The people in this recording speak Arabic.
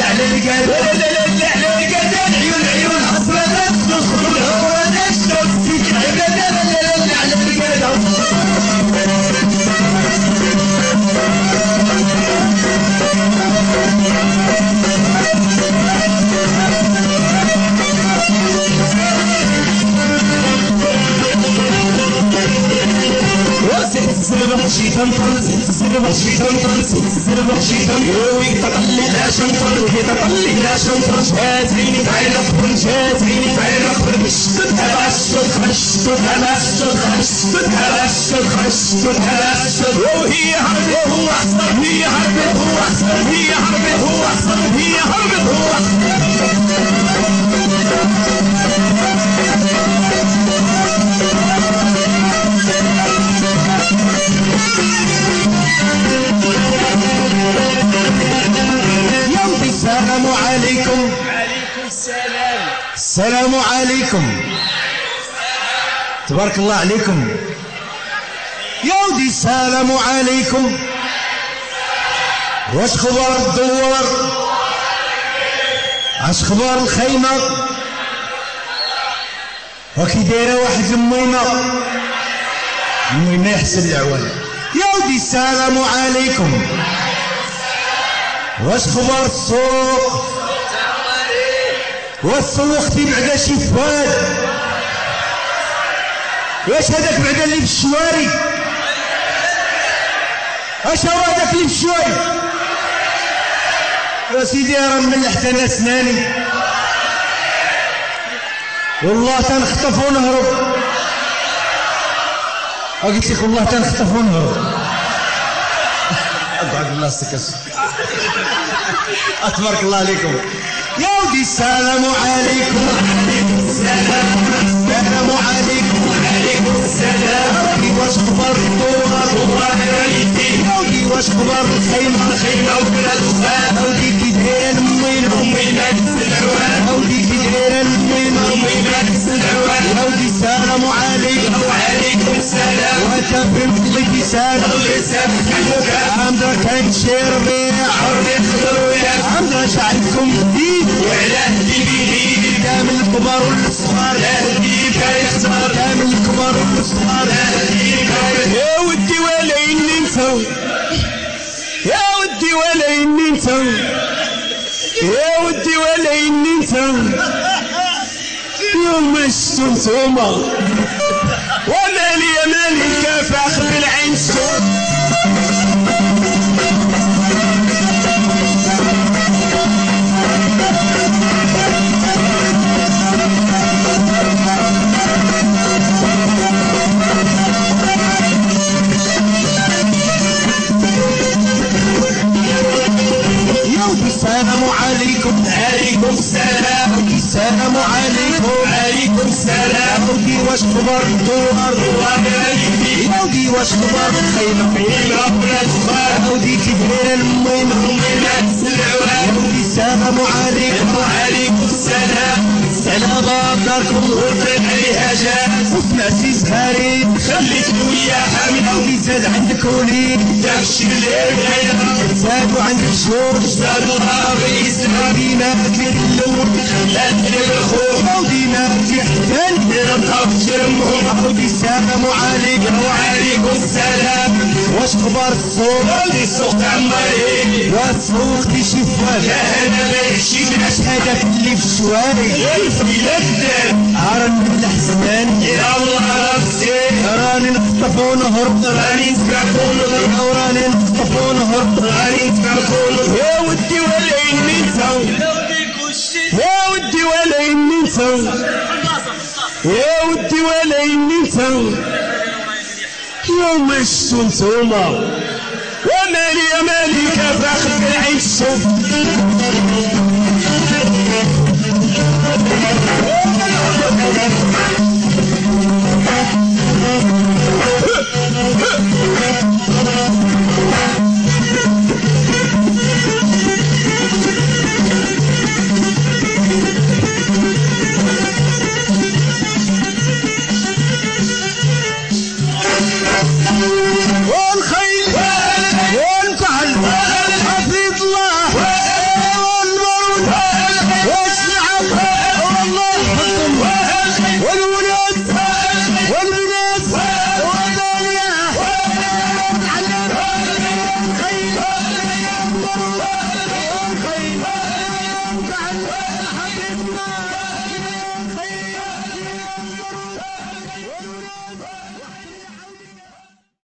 على القلب على القلب عيون عيون حصلة تدخل الهوى نشرب فيك عبادة على القلب الزربة شيطان طلس الزربة شيطان طلس الزربة شيطان يوي تطلي لا شنطر تطلي لا شنطر شاتيني تعالى خبر شاتيني تعالى خبر مشتت على الشط مشتت على الشط مشتت على الشط مشتت على الشط وهي حربت هو أحسن هي حربت هو أحسن هي حربت هو أحسن هي حربت هو أحسن السلام عليكم وعليكم السلام السلام عليكم تبارك الله عليكم يا ودي السلام عليكم واش خبر الدوار اش خبر الخيمة وكي دايرة واحد الميمة يحسن العوان يا ودي السلام عليكم واش خبر السوق والسوق تي بعدا شي فواد واش هذاك بعدا اللي في الشواري اش هو هذاك اللي في الشواري يا سيدي راه ملحت انا سناني والله تنخطف ونهرب قلت لك والله تنخطف ونهرب اقعد بلاصتك تبارك الله عليكم يا ودي السلام عليكم السلام عليكم وعليكم السلام واش خبر الدوار يا ودي واش خبر الخيمة وبلا دخان يا ودي كي دايرة الميمة العوان يا ودي كي دايرة الميمة العوان يا ودي السلام عليكم وعليكم السلام وانت بمثلك لسانك عمرك كان شي ربيع عمرك شعركم جديد وعلى جديد كامل الكبار والصغار يختار كامل الكبار والصغار يا ودي ولا اني نسوي يا ودي ولا اني نسوي يا ودي ولا اني نسوي يوم شفتو نتوما ومالي مالي كافح بالعين السود السلام عليكم عليكم السلام السلام عليكم عليكم السلام ودي واش خبر الدوار يا ودي واش خبر الخيمة ولا دخان ودي كي دايرة الميمة يا ودي السلام عليكم وعليكم السلام السلام داركم وطيب عليها جاز وسمعتي زهاري خليتني ويا حامل ودي زاد عندك وليد داكشي اللي زادوا عندك شوق زادوا دينا في اللون خلات الخوف ودينا في حتان نطف جرمهم ودي السلام عليكم وعليكم السلام واش خبر السوق اللي السوق تعمري والسوق دي شي فواد لا انا ماشي اش هذاك اللي في الشوارع الفيلة الدار عرن الاحسان يا الله نفسي راني نخطف ونهرب راني نسكف ونهرب وراني نخطف ونهرب راني نسكف ونهرب يا ودي ولا اني نسوي يا ودي ولا اني نسوي يا ودي ولا اني نسوي يوم شفتو نتوما ومالي يا مالي كافح بالعين الشوف والخيل والكحل حفيظ الله الله